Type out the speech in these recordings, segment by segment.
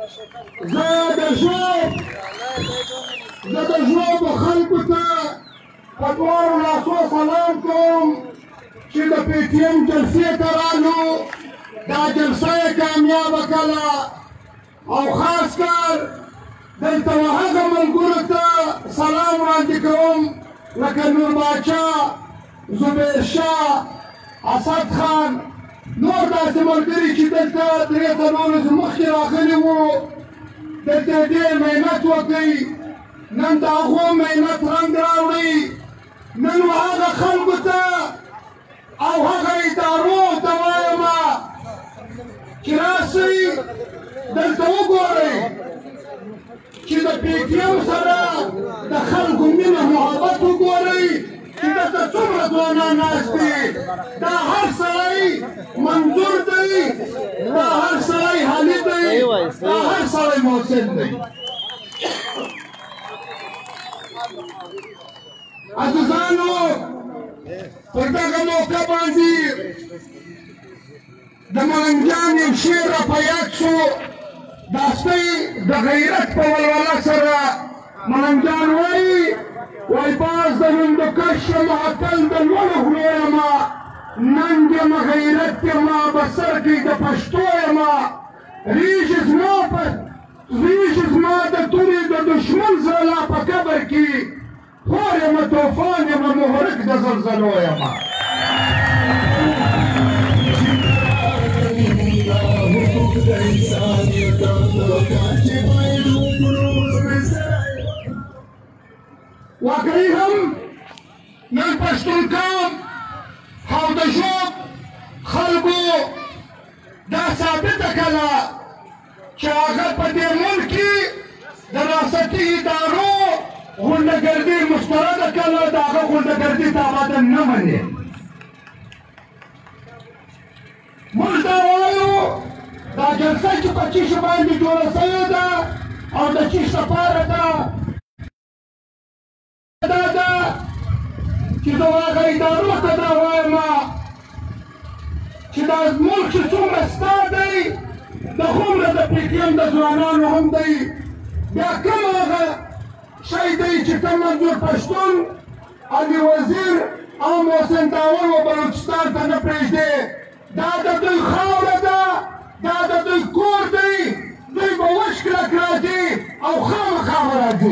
زه د ژوبو خلکو ته په دواړو لاسو سلام کوم چې د پی ټي ایم جلسې ته رالو. دا جلسه یې کامیابه کړه او خاص کار دلته هغه ملګرو ته سلام وړاندې کوم لکه نور باچا، زبیر شاه، اسد خان، نور داسې ملګري چې دلته درې څلور ورځې مخکې راغلي وو، دلته ډېر محنت وکړئ. نن د هغو محنت رنګ راوړئ. نن هغه خلکو ته او هغه ادارو ته وایم چې راسئ دلته وګورئ چې د پی ټي ایم سره د خلکو مینه محبت وګورئ چې دلته څومره ځوانان ناست دي. دا هر سړی منظور دی، دا هر سړی حالي دی، دا هر سړی محسن دی. عزیزانو، پر دغه موقع باندې د ملنګجان یو شعر راپه یاد شو. دا سپی د غیرت په ولوله سره ملنګجان وایي باز د هندوکش یم اتل د لوړو غرو یمه، ننګ یم غیرت یمه بسر کې د پښتو یمه، ریژې زما د تورې د دشمن زړه لا په قبر کې، خور یمه طوفان یمه محرک د زلزلو یمه. واقعي هم نن پښتون قوم او د ژوب خلکو دا ثابته کړه چې هغه په دې ملک کې د ریاستي ادارو غونډهګردي مسترده کړه، د هغه غونډهګردي ته اماده نه مني. موږ دا وایو دا جلسه چې په چیش باندې جوړه شوې ده او د چیش لپاره ده، دا ده چې زه هغه ادارو ته دا وایم چې دا ملک چې څومره ستا دی د هومره د پی ټي ایم د ځوانانو هم دی. بیا کوم هغه شی دی چې کوم منظور پښتون، علي وزیر او محسن داور و بلوچستان ته نه پرېږدي. دا د دوی خاوره ده، دا د دوی کور دی، دوی به وچ کلک راځي او خامخا به راځي.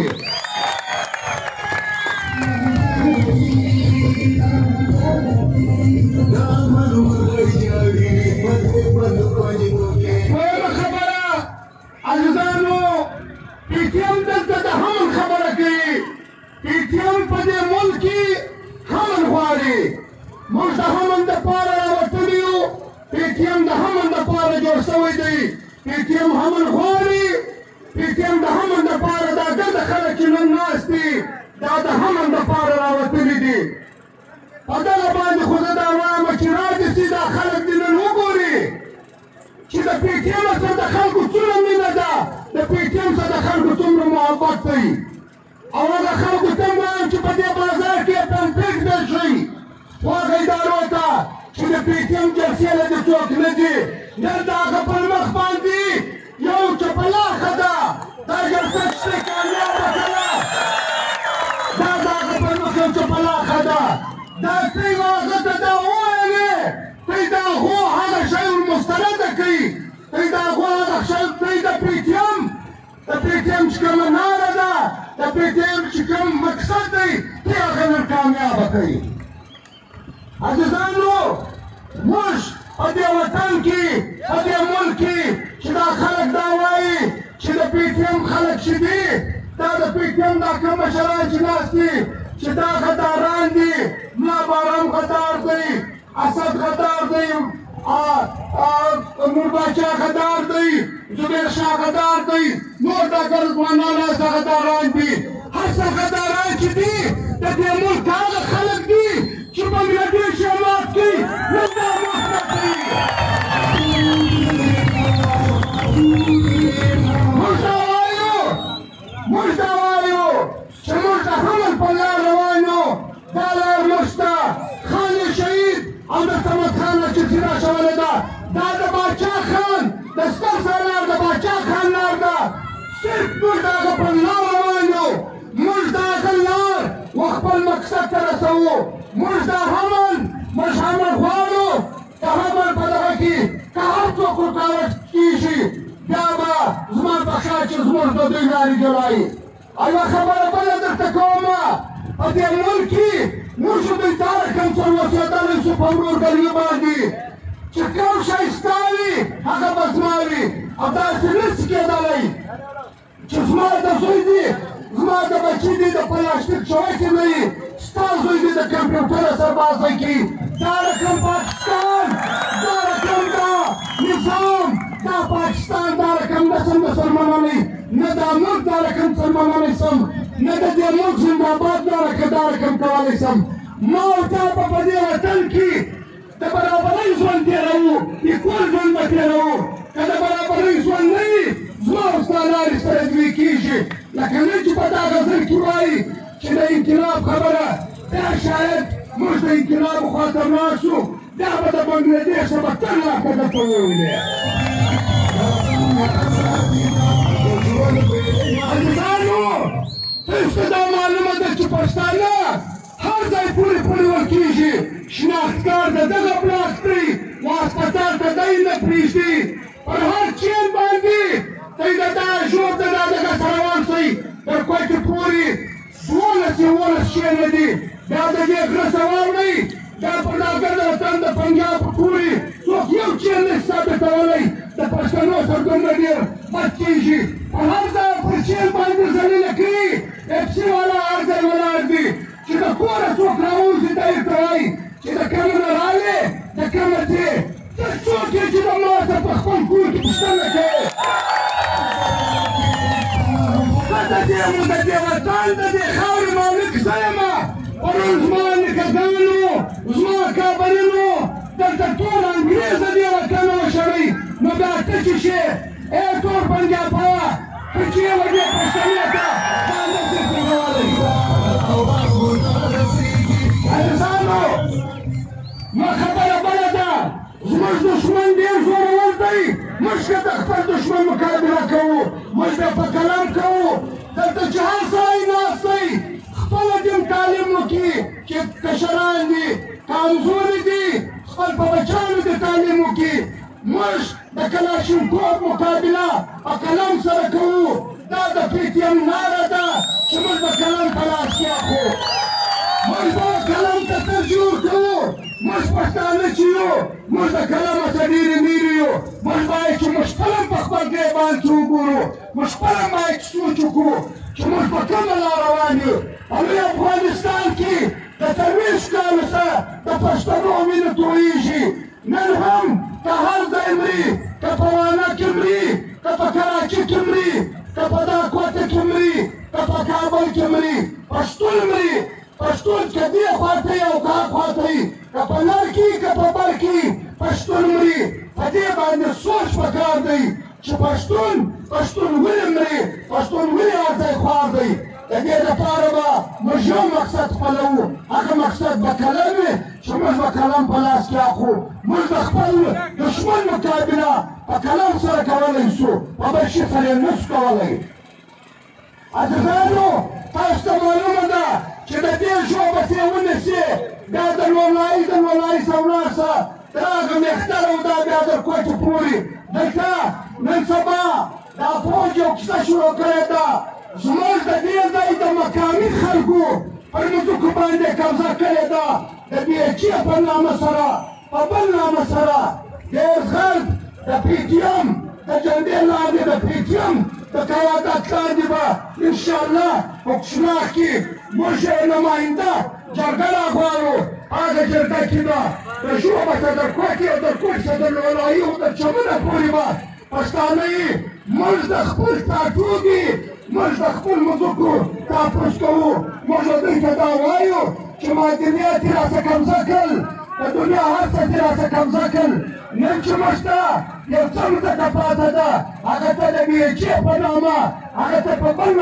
دویمه خبره عزیزانو، پی ټي ایم دلته د امن خبره کوي. پی ټي ایم په دې ملک کې امن غواړي. موږ د امن دپاره راوتلي یو. پی ټي ایم د امن دپاره جوړ شوی دی. پی ټي ایم امن غواړي. پی ټي ایم د امن دپاره دا ګرده خلک چې نن ناست دي دا د امن دپاره راوتلي دي. په دغه باندې خو زه دا وایم چې رادې سي دا خلک دې نن وګوري چې د پی ټي ایم سره د خلکو څومره مینه ده، د پی ټي ایم سره د خلکو څومره محبت دی. او هغه خلکو ته وایم چې په دې بازار کې پمپلیټ دی شئ هغه ادارو ته چې د پی ټي ایم جلسې له دې څوک نه دي. نن د هغه پر مخ باندې یو چپلاخه ده. دا جلسه چې کامیابه کړه دا د هغه پر مخ یو چپلاخه ده. دا تی هغه ته دا وویلې تی د هغو هغه شی ورمسترده کوي، تی د هغو هغه شی تی د پی ټي ایم چې کومه ناره ده، د پی ټي ایم چې کوم مقصد دی تی هغه نن کامیابه کوي. عزیزانو، موږ په دې وطن کې په دې ملک کې چې دا خلک دا وایي چې د پی ټي ایم خلک چې دي دا د پی ټي ایم دا کوم مشران چې ناست دي چې دا غداران دي، ملا بارام غدار دی، اسد غدار دی، نور باچا غدار دی، زبیر شاه غدار دی، نور دا ګرځوانان هسته غداران دي. هسته غداران چې دي د دې ملک هغه خلک دي چې بنګلادیش یې مات کړي، نن دا مات نه کړي. موږ دا وایو چې موږ د امن په لار روان یو. دا لار موږ ته خان شهید او د صمد خان نه چې څېره شولې ده، دا د باچا خان د ستر سالار د باچا خان لار ده. صرف موږ د هغه پر لار روان یو موږ د هغه لار وخپل مقصد ته رسوو موږ د حمل موږ حمل غواړو د حمل په دغه کې که هر څوک رکاوټ کېږي بیا به زما په خیال چې زموږ د دوی لارې جوړایي او یوه خبره بله درته کومه په دې ملک کې موږ دوی ته رقم سره اوسېدلی شو په ورورګلوي باندې چې کوم شی ستا وي هغه به زما وي او داسې نشي کېدلی چې زما د زوی دی زما د بچي دی د پلاستیک چوکۍ نه وي ستا زوی دی د کمپیوټر سربازۍ کوي دا رقم پاکستان دا رقم دا نظام دا پاکستان دا رقم نسل مسلمانانی نه دا ملک دا رقم مسلمانانی سم نه د دې ملک زنده‌باد دا رقم کولی سم ما او تا به په دې وطن کې د برابرۍ ژوند تېروو ایکول ژوند به تېروو که د برابرۍ ژوند نه وي زما او ستا لارې سره دوی کېږي لکه نن چې په دا غزل کې وایي چې د انقلاب خبره بیا شاید موږ د انقلاب خواته ولاړ شو بیا به د بنګلادیش نه به تل لا ښه درته وویلې عزیزانو تاسو ته دا معلومه ده چې پښتانه هر ځای پورې ورکېږي شناختکار د دغه بلاک دی واسپتال ته دی نه پرېږدي پر هر چین باندې دی د دا ژوب د دا دغه سره روان شئ تر کوټې پورې 12 چینه دي بیا د دې غره سوار دی دا پر دا ګرد وطن د پنجاب پورې څوک یو چین نشي ثابتولی د پښتنو سره دومره ډېر بد کېږي په هر ځای پر چین باندې ذلیله کړي اپسي والا هر ځای ولاړ دي چې د کوره څوک راوځي ته یې ورته وایي چې د کومه نه راغلې د کومه ځې ته څوک یې چې د ما څخه په خپل کور کې پوښتنه کوې زه د دې وطن د دې خاورې مالک زه یمه پرون زما نیکهګانو زما کابلینو دلته ټول انګرېزه دې وطن وشړئ نو بیا ته چې شې ای ټول پنجابه ته چې یې وږې پښتنې ته دا نشې پرېږدولی عزیزانو ما خبره بله ده زموږ دښمن ډېر زورور دی موږ که د خپل دښمن مقابله کوو موږ بیا په قلم کوو دلته چې هر سړی ناست دی خپله دین تعلیم وکړي چې کشران دي کمزوري دي خپل په بچیانو دې تعلیم وکړي موږ د کلاشینکوف مقابله په قلم سره کوو دا د پی ټي ایم ناره ده چې موږ به قلم په لاس کې اخلو موږ به قلم ته ترجیح ورکوو موږ پښتانه چې یو موږ د قلمه څخه ډېرې مېرې یو موږ باید چې موږ خپله په خپل ګریبان کې وګورو موږ خپله باید سوچ وکړو چې موږ په کومه لار روان یو او لوی افغانستان کې د 40 کالو څخه د پښتنو وینه تویېږي نن هم که هر ځای مري که په وانه کې مري که په کراچي کې مري که په دا کوټه کې مري که په کابل کې مري پښتون مري پښتون که دې خواته یي او که هغه خواته یي که په لر کې که په بر کې پښتون مري په دې باندې سوچ پکار دی چې پښتون ولې مري پښتون ولې هر ځای خوار دی د دې لپاره به موږ یو مقصد خپلوو هغه مقصد به قلم وي چې موږ به قلم په لاس کې اخلو موږ د خپل دښمن مقابله په قلم سره کولی شو په بل شي سره یې نشو کولی عزیزانو تاسو ته معلومه ده چې د دې ژوبه چې ونیسي بیا د لومړایي څخه ولاړ شه تر هغه مېختر او دا بیا در کوټې پورې دلته نن سبا دا فوج یو کیسه شروع کړې ده زموږ د دې ځای د مقامي خلکو پر مځکو باندې قبضه کړې ده د بیچي په نامه سره په بل نامه سره ډېر خلک د پی ټي ایم د جنډې لاندې د پی ټي ایم د قیادت لاندې به انشاءالله په کشماح کې موږ یو نماینده جرګه راغواړو هغه جرګه کې به د ژوبه صدر کوټې او د کوټ صدر ولایي او د چمنه پورې به پښتانه یې موږ د خپل ټاټوګي موږ د خپل مځکو تاپوس کوو موږ دوی ته دا وایو چې مادیات یې راڅه قبضه کړل د دنیا هر څه یې راڅه قبضه کړل نن چې موږ ته یو څه مځکه پاته ده هغه ته د بي ایچ په نامه هغه ته په بل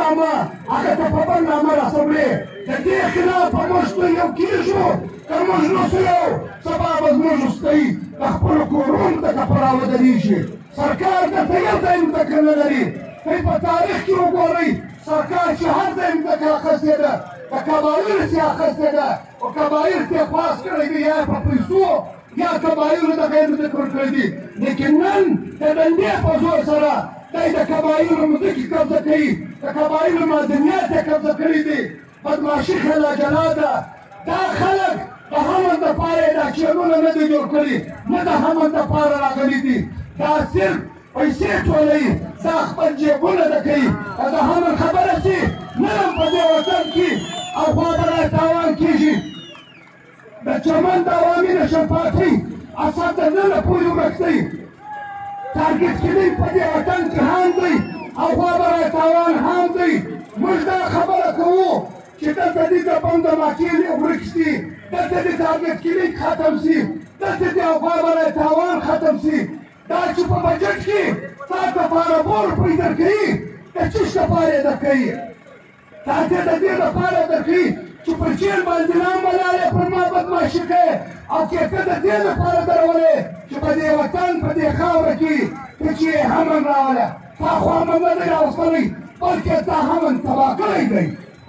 نامه رسوي د دې خلاف به موږ یو کېږو که موږ نسو یو سبا به زموږ ستوي د خپلو کورونو ته په راودرېږي سرکار درته یو ځای مځکه نه لري کئ په تاریخ کې وګورئ سرکار چې هر ځای مځکه اخیستې ده د قبایلو څخه اخیستې ده او قبایل ته یې خلاص کړی دی یا په پیسو یا قبایلو دغه یې مځکه ورکړی دي لیکن نن د ډنډې په زور سره دی د قبایلو مځکې قبضه کوي د قبایلو معدنیات یې قبضه کړي دي بدماشي خلا جلا ده دا خلک د حمل دپاره یې دا چینونه نه دي جوړ کړي نه د حمل دپاره راغلي دي دا صرف پیسې ټولوي دا خپل جیبونه ده کوي او د حمل خبره چې نن په دې وطن کې او خوا به را تاوان کېږي د چمن د عوامي نشرپاتۍ اثر تر ننه پورې ورک دی تارګېټ کېدی په دې وطن کې هم دی او خوا به را تاوان هم دی موږ دا خبره کوو چې دلته دې د بم دماکې ورک شي دلته دې تارګېټ کېدی ختم شي دلته دې او خوا به را تاوان ختم شي دا چې په بجټ کې تا دپاره بور روپۍ درکوي د چیش دپاره یې درکوي تا ته د دې دپاره درکوي چې پر چین باندې نام ولاړې پر ما بدماشي کوې او کېکه د دې دپاره درولې چې په دې وطن په دې خاوره کې ته چې یې امن راولی تا خو امن نه دی راوستلی بلکې تا امن تباه کړی دی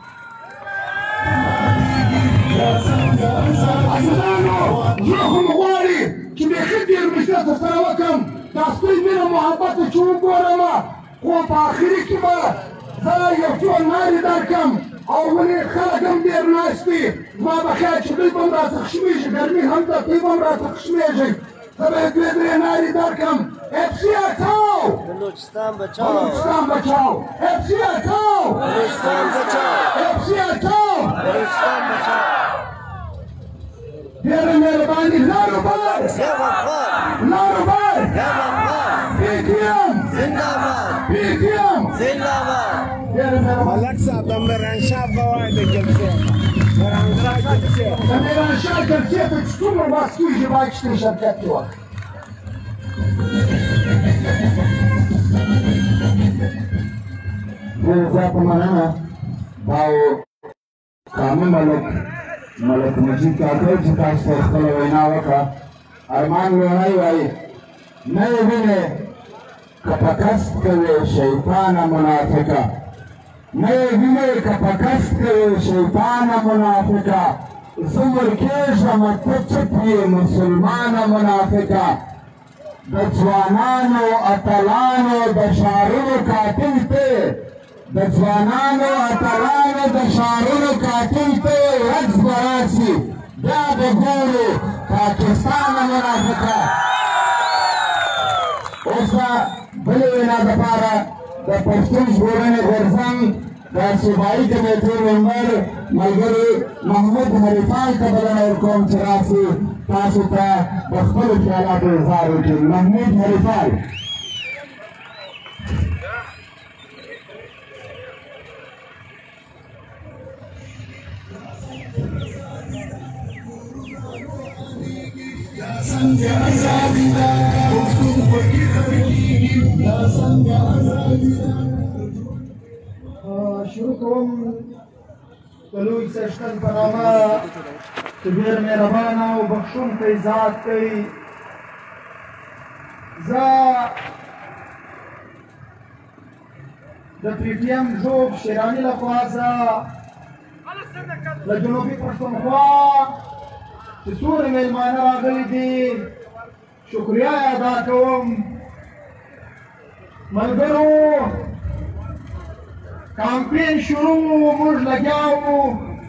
عزیزانو زه هم غواړي چې بیخي ډېر مشته سره وکړم دا ستوی مینه محبت چې وګورم خو په آخري کې به زه یو څو نارې درکړم او ولې خلک هم ډېر ناست دي زما به خیال چې دوی به هم راڅخه خشمېږي ګرمي هم ده دوی به هم راڅخه خشمېږي زه به یې دوې درې نارې درکړم افسي اټاو بلوچستان بچاو بلوچستان بچاو افسي اټاو بلوچستان بچاو افسي اټاو بلوچستان بچاو ډېره مهرباني لاروبار لاروبار پی ټي ایم زنده‌باد پی ټي ایم زنده‌باد ډېره مهرباني ملک صاحب د میرانشاه په وای د جلسې میرانشاه جلسې د میرانشاه جلسې ته چې څومره بحث کېږي باید چې ترې شرکت کې وکړي ډېره زیاته مننه دا و قانون ملک مجید کاکړ چې تاسو ته خپله وینا وکړه ارمان لوڼی وایي نه یې وینې که په کسب کوې شیطانه منافقه نه یې وینې که په کسب کوې شیطانه منافقه زه ورکېږم ته چپ یې مسلمانه منافقه د ځوانانو اتلانو د ښارونو قاتل ته د ځوانانو اتلانو د ښارونو قاتل ته ورځ به راسي بیا به ګورو پاکستانه منافقه اوس د بلې وینا دپاره د پښتون ژغورنې غورځنګ د صوبایي کمیټې ممبر ملګري محمود حریفال ته بلنه ورکوم چې راسي تاسو ته د خپلو خیالاتو اظهار وکړي محمود حریفال شروع کوم د لوی څښتن په نامه چې ډېر مهربانه او بخښونکی ذات دی زه د پی ټي ایم ژوب شیراني لخوا زه له جنوبي پښتونخوا چې څومره مېلمانه راغلي دي شکریه یې ادا کوم ملګرو کامپین شروع موږ لګیا وو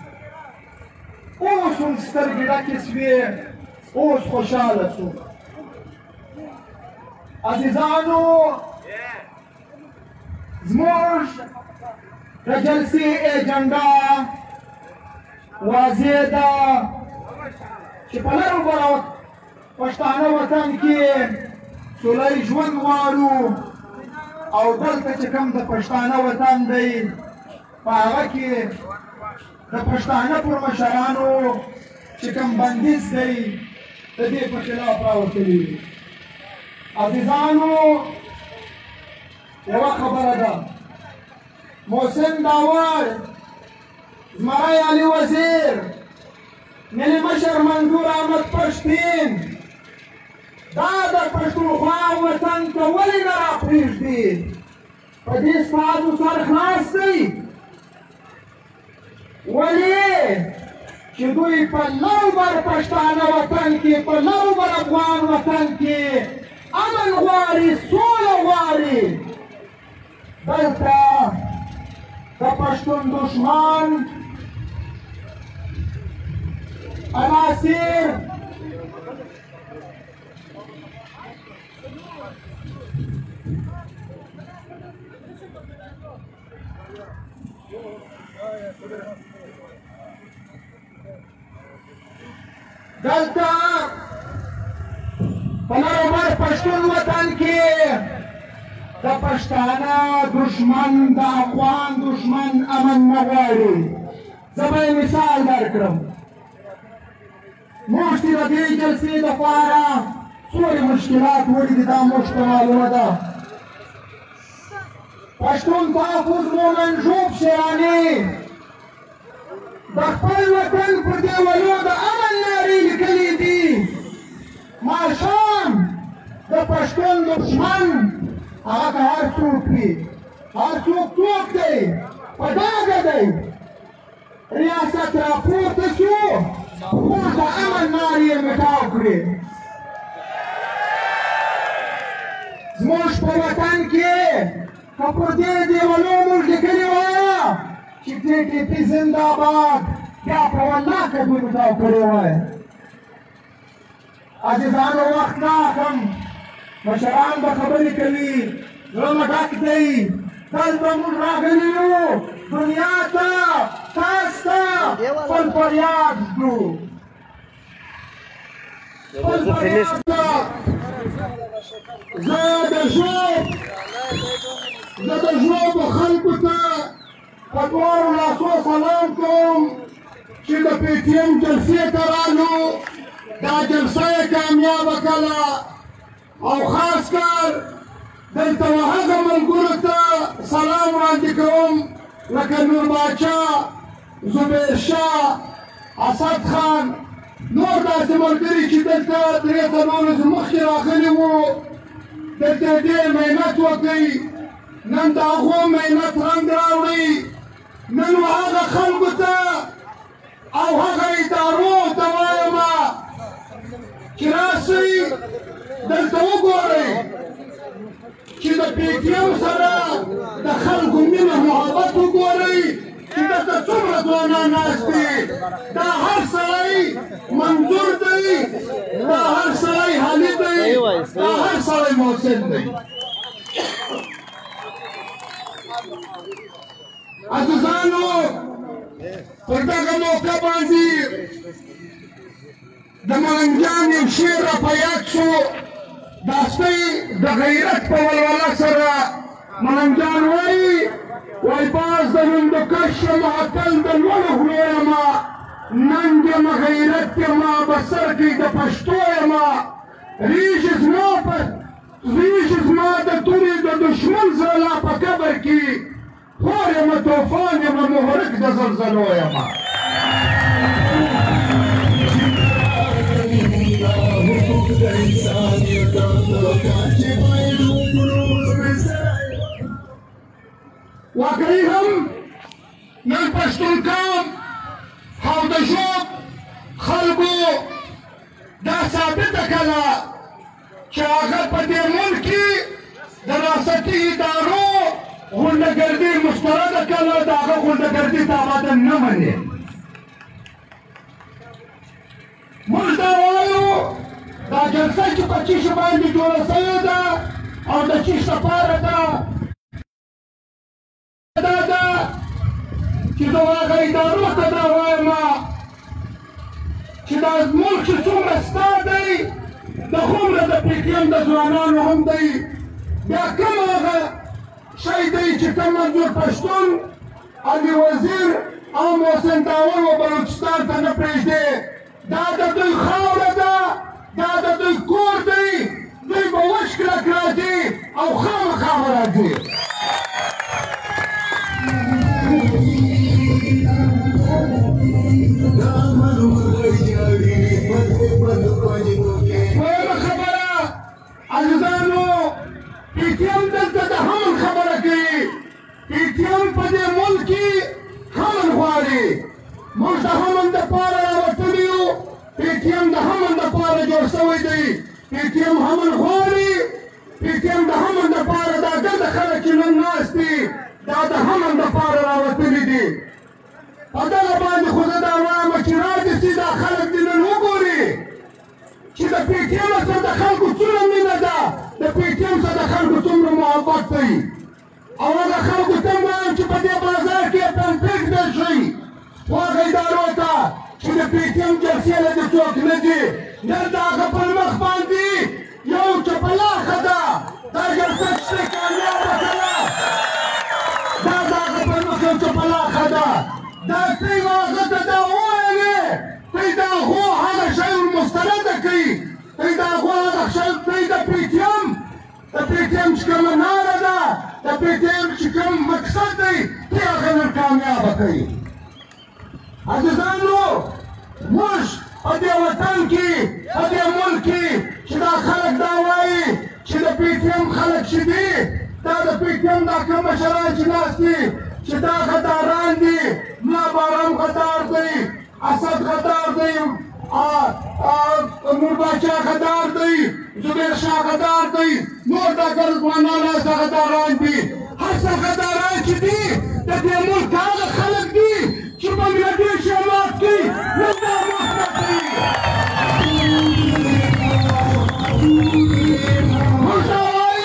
اوس هم سترګې ډکې شوې اوس خوشحاله شو عزیزانو زموږ د جلسې ایجنډا واضح ده چې په لرو بره پښتانه وطن کې سوله ژوند غواړو او دلته چې کوم د پښتانه وطن دی په هغه کې د پښتانه پر مشرانو چې کوم بندیز دی د دې په خلاف راوتلي عزیزانو یوه خبره ده محسن داور زمری علي وزیر ملي مشر منظور احمد پښتین دا د پښتونخوا وطن ته ولې نه راپرېږدي په دې ستاسو سر خلاص دی ولې چې دوی په لو بر پښتانه وطن کې په لو بر افغان وطن کې امن غواړي سوله غواړي دلته د پښتون دشمن عناصر دلته په لر پښتون وطن کې د پښتانه دشمن د افغان دشمن امن نه غواړي زه به یې مثال درکړم موږ چې د دې جلسې دپاره څومره مشکلات ولیدي دا موږ ته معلومه ده پښتون تحفظ مومن ژوب شیراني د خپل وطن پر دیوالو د امن نارې لیکلې دي ماښام د پښتون دشمن هغه که هر څوک وي هر څوک څوک دی په ډاګه دی ریاست راپورته شو موږ د امن نارې یې مټاو کړې زموږ په وطن کې که پر دې دیوالو موږ لیکلي وایه چې ټي ټي پي زنده‌باد بیا په والله که دوی مټاو کړې وای عزیزانو وخت نه اخلم مشران به خبرې کوي زړه مې ډک دی دلته موږ راغلي یو دنیا ته تاسو ته خپل فریاد کړو خپل فریاد زه د ژوب خلکو ته په دواړو لاسو سلام کوم چې د پی ټي ایم جلسې ته رالو دا جلسه یې کامیابه کړه او خاص کر دلته هغه ملګرو ته سلام وړاندې کوم لکه نور باچا زبیر شاه اسد خان نور داسې ملګري چې دلته درې څلور ورځې مخکې راغلي وو دلته ډېر محنت وکړي نن د هغو محنت رنګ راوړي نن هغه خلکو ته او هغه ادارو ته وایم چې راسئ دلته وګورئ چې د پی ټي ایم سره د خلکو مینه محبت وګورئ چې دلته څومره ځوانان ناست دي دا هر سړی منظور دی دا هر سړی حالي دی دا هر سړی محسن دی عزیزانو پر دغه موقع باندې د ملنګ جان یو شعر راپه یاد شو دا سپی د غیرت په ولوله سره ملنګ جان وایي باز د هندوکش یم اتل د لوړو غرو یمه ننګ یم غیرت یمه بسر کې د پښتو یمه ریژې زما د تورې د دشمن زړه لا په قبر کې خور یمه طوفان یمه محرک د زلزلو یمه واقعي هم نن پښتون قوم او د ژوب خلکو دا ثابته کړه چې هغه په دې ملک کې د ریاستي ادارو غونډهګردي مسترده کړه د هغه غونډهګردي تعهد نه مني موږ دا وایو دا جلسه چې په چیش باندې جوړه شوې ده او د چیش لپاره ده دا ده چې زه هغه ادارو ته دا وایم چې دا ملک چې څومره ستا دی د هومره د پی ټي ایم د ځوانانو هم دی بیا کوم هغه شی دی چې کوم منظور پښتون علي وزیر او محسن داور و بلوچستان ته نه پرېږدي دا د دوی خاوره ده دا د دوی کور دی دوی به وش کلک راځي او خامخا به راځي دویمه خبره عزیزانو پی ټي ایم دلته د حمل خبره کوي پی ټي ایم امن غواړي پی ټي ایم د امن دپاره دا ګرده خلک چې نن ناست دي دا د امن دپاره راوتلي دي په دغه باندې خو زه دا وایم چې رادې سي دا خلک دې نن وګوري چې د پی ټي ایم سره د خلکو څومره مینه ده د پی ټي ایم سره د خلکو څومره محبت دی او هغه خلکو ته هم وایم چې په دې بازار کې یې پمفلټ درشئ خو هغه ادارو ته چې د پی ټي ایم جلسې له دې څوک نه دي نن د هغه پر مخ باندې یو چپلاخه ده دا جلسه چې کامیابه کړه دا د هغه پر مخ یو چپلاخه ده دا تی هغه ته دا وویلې تی د هغو هغه شی ورمستنده کوي تی د هغو هغه شی تی د پی ټي ایم د پی ټي ایم چې کومه ناره ده د پی ټي ایم چې کوم مقصد دی تی هغه نن کامیابه کوي عزیزانو موږ په دې وطن کې په دې ملک کې چې دا خلک دا وایي چې د پی ټي ایم خلک چې دي دا د پی ټي ایم دا کوم مشران چې ناست دي چې دا غداران دي ملا بارام غدار دی اسد غدار دی نور باچا غدار دی زبیر شاه غدار دی نور دا ګرځوانان هسه غداران دي هسه غداران چې دي د دې ملک هغه خلک دي چې بنګلادیش یې مات کړي نن دا مات نه کوي موږ دا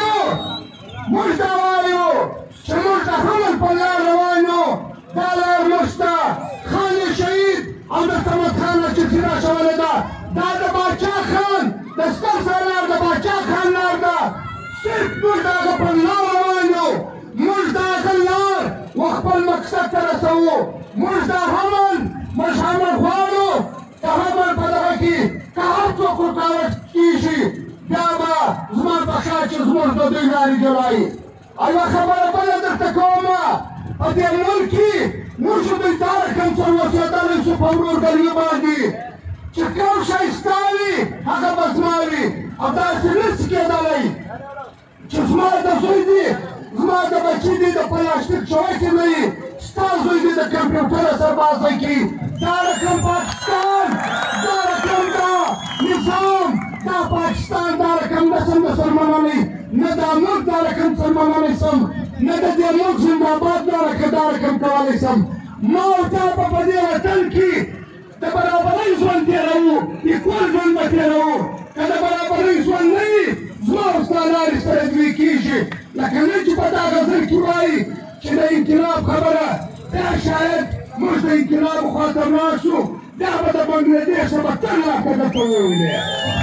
وایو چې موږ د حمل په لار روان یو دا لار موږ ته خان شهید او د صمد خان چټي راچولې ده دا د باچا خان د ستر سالار د باچا خان لار ده صرف موږ د هغه په لار روان یو موږ د هغه لار وخپل مقصد ته رسوو موږ د حمل موږ حمل غواړو د حمل په دغه کې که هر څوک رکاوټ کېږي بیا به زما په خیال چې زموږ د دوی لارې جوړایي او یوه خبره بله درته کومه په دې ملک کې موږ دوی ته رقم سره وسېدلی شو په ورورګلوي باندې چې کوم شی ستا وي هغه به زما وي او داسې نشي کېدلی چې زما د زوی دی زما د بچي دی د پلاستیک چوکۍ نه وي ستا زوی دی د کمپیوټر سربازۍ کې دا رقم پاکستان دا رقم دا نظام دا پاکستان دا رقم نسم منلی نه دا ملک دا رقم سم منلی سم نه د دې ملک زنده‌باد دا رقم کولی سم ما او تا به په دې وطن کې د برابرۍ ژوند تېروو ایکول ژوند به تېروو که د برابرۍ ژوند نه وي زما او ستا لارې سره دوی کېږي لکه نن چې په دا غزل کې وایي چې د انقلاب خبره بیا شاید موږ د انقلاب خواته ولاړ شو بیا به د بنګلادیش نه به تل لا که درته وویلې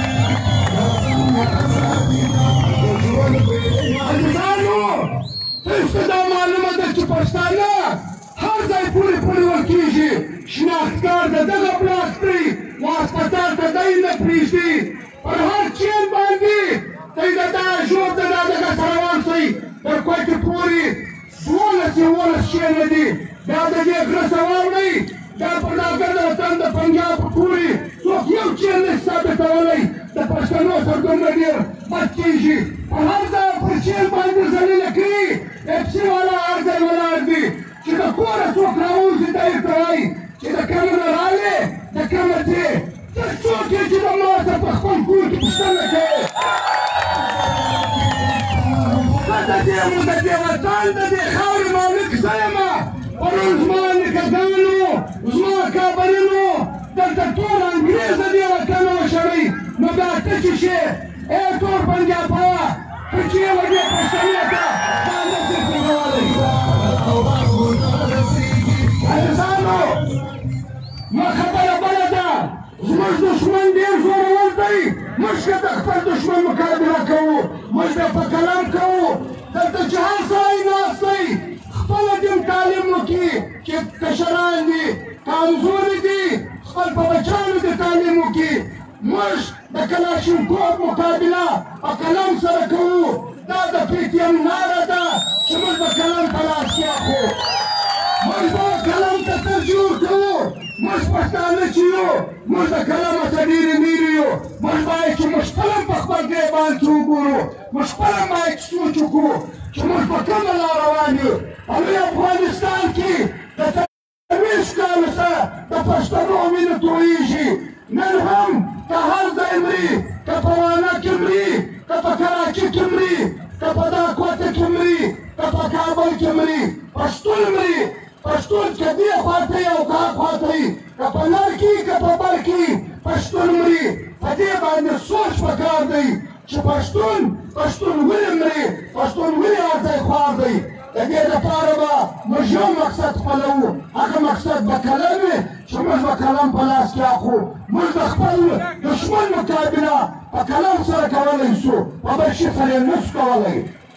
عزیزانو تاسو ته دا معلومه ده چې پښتانه هر ځای پورې ورکېږي شناختکار د دغه بلاک دی واسپتال ته دی نه پرېږدي پر هر چین باندې دی د دا ژوب د دا دغه سره روان شئ تر کوټې پورې 12 چینه دي بیا د دې غره سوار دی دا پر دا ګرده وطن د پنجاب پورې څوک یو چین نه شي ثابتولی د پښتنو سره دومره ډېر بد کېږي په هر ځای پر چین باندې ذلیله کوي اپسي والا هر ځای ولاړ دي چې د کوره څوک راوځي ته یې ورته وایي چې د کومه نه راغلې د کومه ځې ته څوک یې چې د ما سره په خپل کور کې پوښتنه کوې زه د دې وطن د دې خاورې مالک زه یمه پرون زما نیکهګانو زما کابلینو دلته ټول انګرېزه دې وطن وشړئ نو بیا ته چې شې ای ټول پنجابه ته چې یې وږې پښتنې ته دا نشې پرېږدولی عزیزانو ما خبره بله ده زموږ دښمن ډېر زورور دی موږ که د خپل دښمن مقابله کوو موږ به په قلم کوو دلته چې هر سړی ناست دی خپله دین تعلیم وکړي چې کشران دي کمزوري دي خپل په بچیانو دې تعلیم وکړي موږ د کلاشینکوف مقابله په قلم سره کوو دا د پی ټي ایم ناره ده چې موږ به قلم په لاس کې اخلو موږ به قلم ته ترجیح کوو موږ پښتانه چې یو موږ د قلمه څخه ډېرې لرې یو موږ باید چې موږ خپله په خپل ګریبان کې وګورو موږ خپله باید سوچ وکړو چې موږ په کومه لار روان یو او افغانستان کې د 40 کالو سره د پښتنو وینه تویېږي نن هم که هر ځای مري که په وانا کې مري که په کراچي کې مري که په دا کوټه کې مري که په کابل کې مري پښتون مري پښتون که دې خواته یي او که هغه خواته یي که په نر کې که په بر کې پښتون مري په دې باندې سوچ پکار دی چې پښتون ولې مري پښتون ولې هر ځای خوار دی د دې لپاره به موږ یو مقصد خپلوو هغه مقصد به قلم وي چې موږ به قلم په لاس کې اخلو موږ د خپل دښمن مقابله په قلم سره کولی شو په بل شي سره یې نشو کولی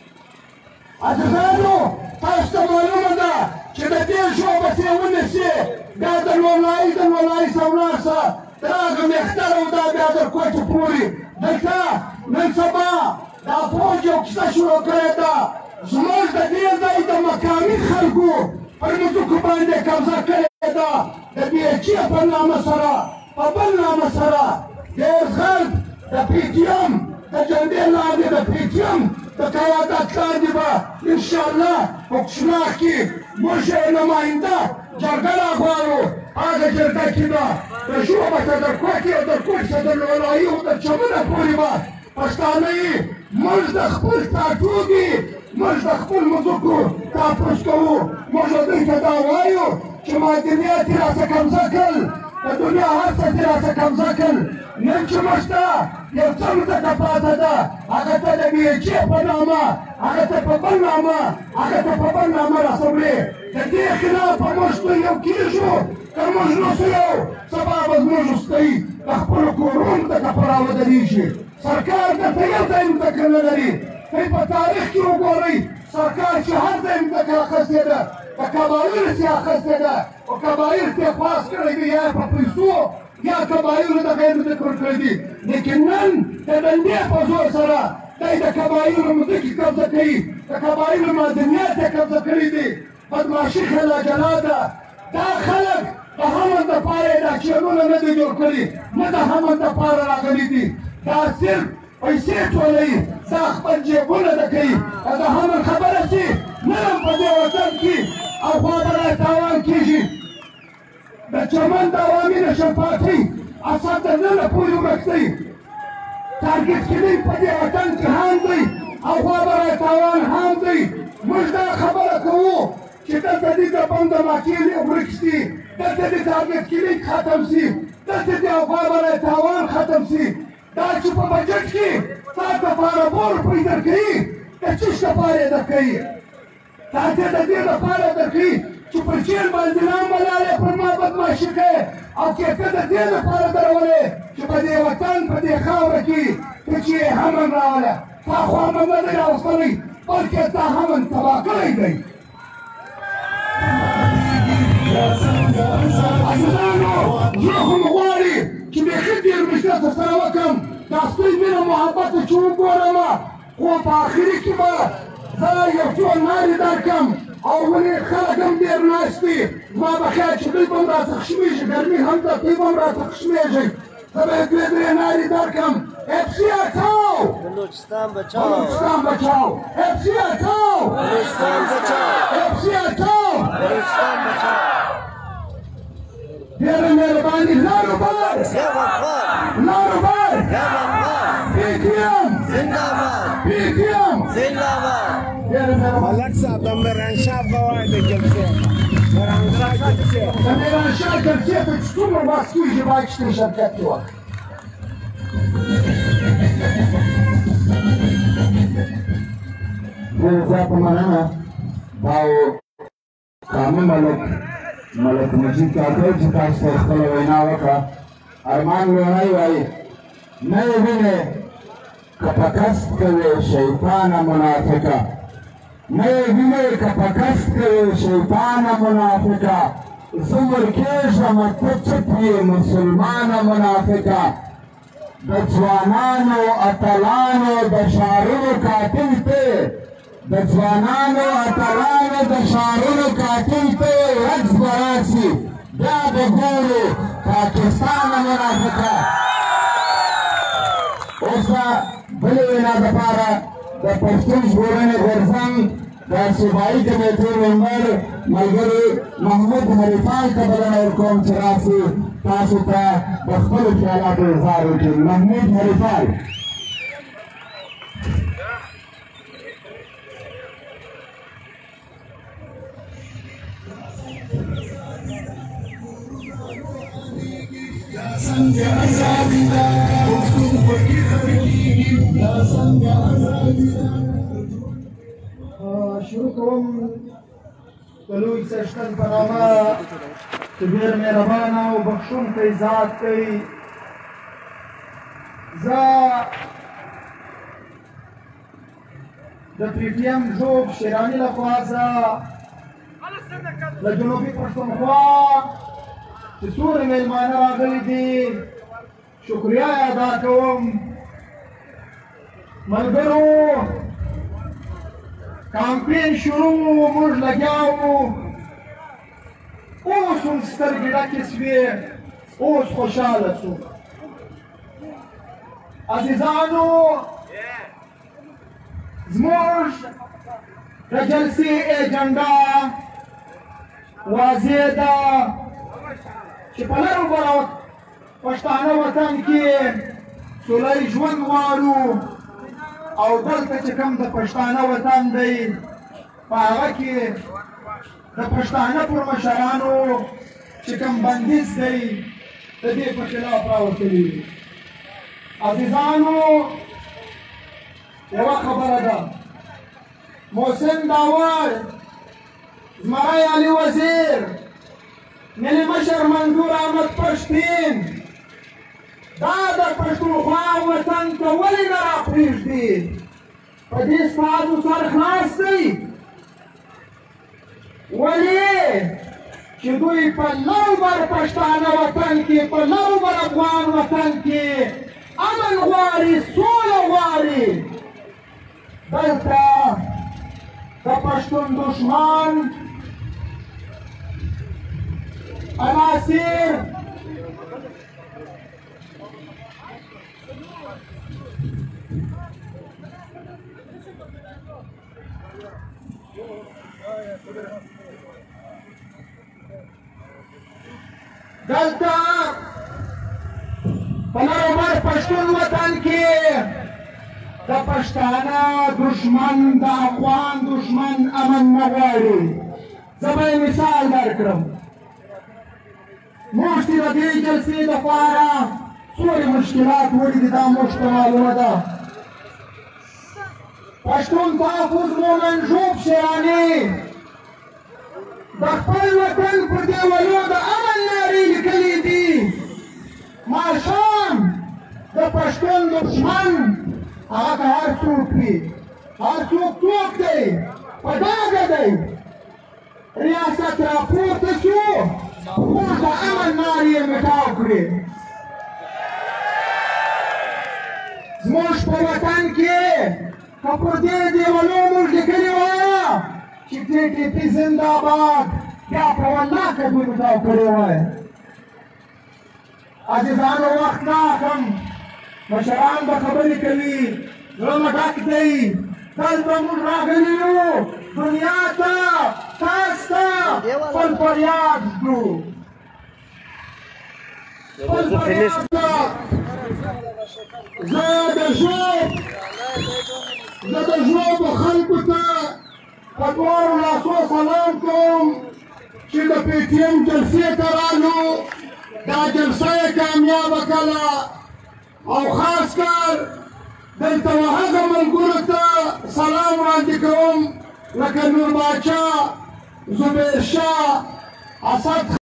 عزیزانو تاسو ته معلومه ده چې د دې ژوبه چې ونیسي دا د لومړی سوناسه د هغه مېختر او دا بیا تر کوټې پورې دلته نن سبا دا فوج یو کیسه شروع کړې ده زموږ د دې ځای د مقامي خلکو پر مځکو باندې قبضه کړې ده د بیچي په نامه سره په بل نامه سره ډېر خلک د پي ټي ایم د جنډې لاندې د پي ټي ایم د قیادت لاندې به انشاءالله په کشماخ کې موږ نماینده جرګه راغواړو هغه جرګه کې به د ژوبه صدر کوټې او د کوټ صدر ولایي او د چمنه پورې به پښتانه یې موږ د خپل ټاټوګي موږ د خپل مځکو تاپوس کوو موږ دوی ته دا وایو چې معدنیات یې راڅه قبضه کړل د دنیا هر څه یې راڅه قبضه کړل نن چې موږ ته یو څه مځکه پاته ده هغه ته د بي ایچ په نامه هغه ته په بل نامه رسوي د دې خلاف به موږ یو کېږو که موږ نسو یو سبا به زموږ استوي د خپلو کورونو ته که په راودرېږي سرکار دلته یو ځای مځکه نه لري دوی په تاریخ کې وګورئ سرکار چې هر ځای مځکه اخیستې ده د قبایلو چې اخیستې ده او قبایل ته یې خلاص کړی دی یا په پیسو یا قبایلو دغه یې مځکه ورکړی دي لیکن نن د ډنډې په زور سره دی د قبایلو مځکې قبضه کوي د قبایلو معدنیات یې قبضه کړي دي بدماشي خلا جلا ده دا خلک د حمل دپاره یې دا چینونه نه دي جوړ کړي نه د حمل دپاره راغلي دي دا صرف پیسې ټولوي دا خپل جیبونه ده کوي که د حمل خبره شي نن په دې وطن کې او خوا به راتاوان کېږي د چمن د عوامي نشرپاتۍ اثر تر ننه پورې ورک دی تارګېټ کېدی په دې وطن کې هم دی او خوا به راتاوان هم دی موږ دا خبره کوو چې دلته دې د بم دماکې ورک شي دلته دې تارګېټ کېدی ختم شي دلته دې او خوا به راتاوان ختم شي دا چې په بجټ کې تا دپاره بور پیدا درکوي د چیش دپاره یې درکوي تا ته د دې دپاره درکوي چې پر چین باندې نام ولاړې پر ما بدماشي کوې او کیفه د دې دپاره درولې چې په دې وطن په دې خاوره کې ته چې یې امن راولی تا خو امن نه دی راوستلی بلکې تا امن تباه کړی دی عزیزانو زه هم غواړي چې بیخي ډېر مشته سره وکړم دا ستوی مینه محبت چې وګورم خو په آخري کې به زه یو څو نارې درکړم او ولې خلک هم ډېر ناست دي زما به خیال چې دوی به هم راته خشمېږي ګرمي هم ده دوی به هم راته خشمېږي زه به یې دوې درې نارې درکړم افسي اټاو بلوچستان بچاو بلوچستان بچاو افسي اټاو بلوچستان بچاو افسي اټاو بلوچستان بچاو ډېره مهرباني لاروبار لاروبار پي ټي ایم زنده‌باد پي ټي ایم زنده‌باد ډېره مهرباني ملک صاحب د میرانشاه بوای د جلسې میرانشاه جلسې د میرانشاه جلسې ته چې څومره وخت کېږي باید چې ترې شرکت کې وکړي ډېره زیاته مننه دا کامل ملک مجید کاکړ چې تاسو ته خپله وینا وکړه ارمان لوڼی وایي نه یې وینې که په کسب کوې شیطانه منافقه نه یې وینې که په کسب کوې شیطانه منافقه زه ورکېږم ته چپ یې مسلمانه منافقه د ځوانانو اتلانو د ښارونو قاتل ته د ځوانانو اتلانو د ښارونو قاتل ته ورځ به راسي بیا به ګورو پاکستانه منافقه اوس د بلې وینا دپاره د پښتون ژغورنې غورځنګ د د صوبایي کمیټې ممبر ملګري محمود حریفان ته بلنه ورکوم چې راسي تاسو ته د خپلو خیالاتو اظهار وکړي. محمود حریفان. شروع کوم د لوی څښتن په نامه چې ډېر مهربانه او بخښونکی ذات دی. زه د پی ټي ایم ژوب شیراني لخوا زه له جنوبي پښتونخوا چې څومره مېلمانه راغلي دي شکریه یې ادا کوم. ملګرو کامپین شروع موږ لګیا وو، اوس هم سترګې ډکې شوې، اوس خوشحاله شو. عزیزانو زموږ د جلسې ایجنډا واضح ده چې په لرو بره پښتانه وطن کې سوله ییز ژوند غواړو او دلته چې کوم د پښتانه وطن دی په هغه کې د پښتانه پر مشرانو چې کوم بندیز دی د دې په خلاف راوتلي. عزیزانو یوه خبره ده، محسن داور، زمری علي وزیر، ملي مشر منظور احمد پښتین دا د پښتونخوا وطن ته ولې نه راپرېږدي؟ په دې ستاسو سر خلاص دی ولې چې دوی په لرو بر پښتانه وطن کې په لرو بر افغان وطن کې امن غواړي، سوله غواړي. دلته د پښتون دشمن عناصر دلته په لرو بر پښتون وطن کې د پښتانه دشمن د افغان دشمن امن نه غواړي. زه به یې مثال درکړم. موږ چې د دې جلسې دپاره څومره مشکلات ولیدي دا موږ ته معلومه ده. پښتون تحفظ مومن ژوب شیراني د خپل وطن پر دیوالو د امن نارې لیکلې دي. ماښام د پښتون دشمن هغه که هر څوک وي، هر څوک څوک دی، په ډاګه دی. ریاست راپورته شو، موږ د امن نارې یې مټاو کړې. زموږ په وطن کې که پر دې دیوالو موږ لیکلي وایه چې ټي ټي پي زنده باد، بیا په والله که دوی مټاو کړې وای. عزیزانو وخت نه اخلم، مشران به خبرې کوي، زړه مې ډک دی. دلته موږ راغلي یو دنیا ته تاسو ته خپل فریاد کړو. خپل فریاد ته زه د ژوب خلکو ته په دواړو لاسو سلام کوم چې د پی ټي ایم جلسې ته رالو. دا جلسه یې کامیابه کړه او خاص کر دلته هغه ملګرو ته سلام وړاندې کوم لکه نور باچا، زبیر شاه، اسد